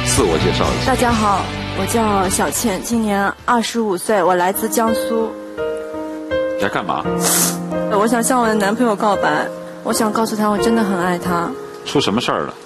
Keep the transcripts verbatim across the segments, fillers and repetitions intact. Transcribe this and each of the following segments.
自我介绍一下。 大家好，我叫小倩，今年二十五岁，我来自江苏。 你在干嘛？ 我想向我的男朋友告白，我想告诉他我真的很爱他。 出什么事儿了？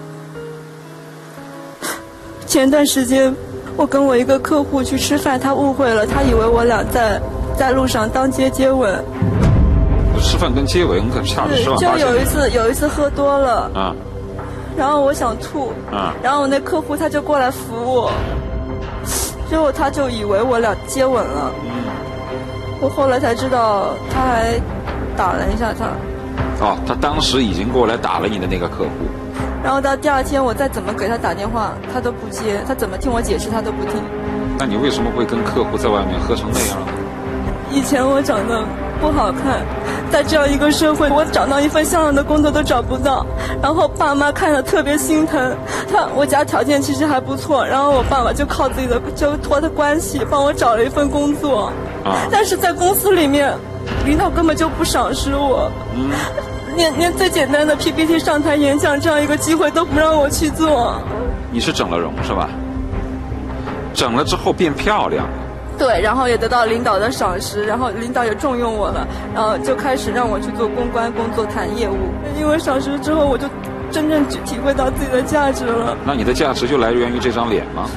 前段时间我跟我一个客户去吃饭，他误会了，他以为我俩在在路上当街接吻。 吃饭跟接吻可差着十万八千里。 就有一次有一次喝多了啊， 然后我想吐啊， 然后我那客户他就过来扶我，结果他就以为我俩接吻了。 嗯， 我后来才知道他还打了一下他。 哦，他当时已经过来打了你的那个客户。 然后到第二天我再怎么给他打电话他都不接，他怎么听我解释他都不听。 那你为什么会跟客户在外面喝成那样呢？ 以前我长得不好看，在这样一个社会，我找到一份像样的工作都找不到，然后爸妈看了特别心疼。他我家条件其实还不错，然后我爸爸就靠自己的就托他关系帮我找了一份工作。啊！但是在公司里面，领导根本就不赏识我。嗯。连连最简单的 P P T 上台演讲这样一个机会都不让我去做。 你是整了容是吧？整了之后变漂亮了。 对，然后也得到领导的赏识，然后领导也重用我了，然后就开始让我去做公关工作，谈业务。因为赏识之后，我就真正体会到自己的价值了。 那你的价值就来源于这张脸吗？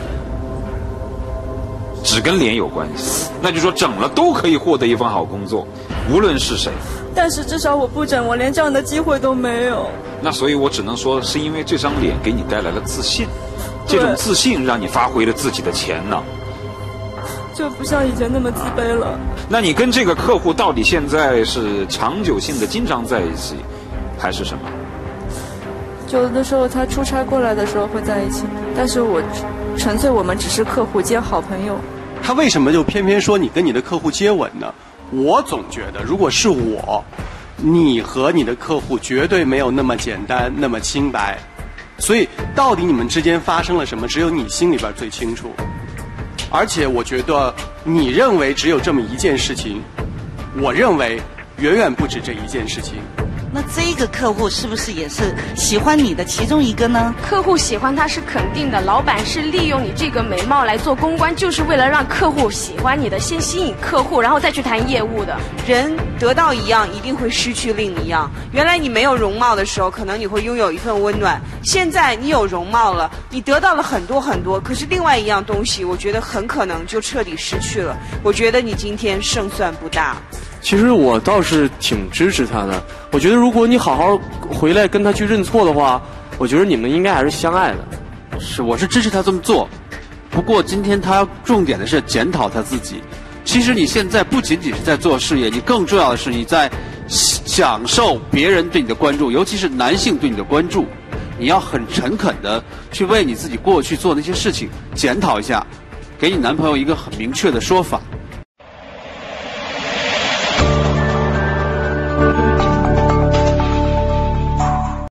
只跟脸有关系？那就说整了都可以获得一份好工作，无论是谁。 但是至少我不整，我连这样的机会都没有。 那所以我只能说，是因为这张脸给你带来了自信，这种自信让你发挥了自己的潜能。 就不像以前那么自卑了。 那你跟这个客户到底现在是长久性的经常在一起，还是什么？ 有的时候他出差过来的时候会在一起，但是我纯粹我们只是客户兼好朋友。 他为什么就偏偏说你跟你的客户接吻呢？我总觉得，如果是我，你和你的客户绝对没有那么简单，那么清白。所以，到底你们之间发生了什么，只有你心里边最清楚。而且我觉得你认为只有这么一件事情，我认为远远不止这一件事情。 那这个客户是不是也是喜欢你的其中一个呢？ 客户喜欢他是肯定的，老板是利用你这个美貌来做公关，就是为了让客户喜欢你的，先吸引客户，然后再去谈业务的。 人得到一样，一定会失去另一样。原来你没有容貌的时候，可能你会拥有一份温暖，现在你有容貌了，你得到了很多很多，可是另外一样东西，我觉得很可能就彻底失去了。我觉得你今天胜算不大。 其实我倒是挺支持他的，我觉得如果你好好回来跟他去认错的话，我觉得你们应该还是相爱的。 是，我是支持他这么做。不过今天他重点的是检讨他自己。其实你现在不仅仅是在做事业，你更重要的是你在享受别人对你的关注，尤其是男性对你的关注。你要很诚恳的去为你自己过去做那些事情检讨一下，给你男朋友一个很明确的说法。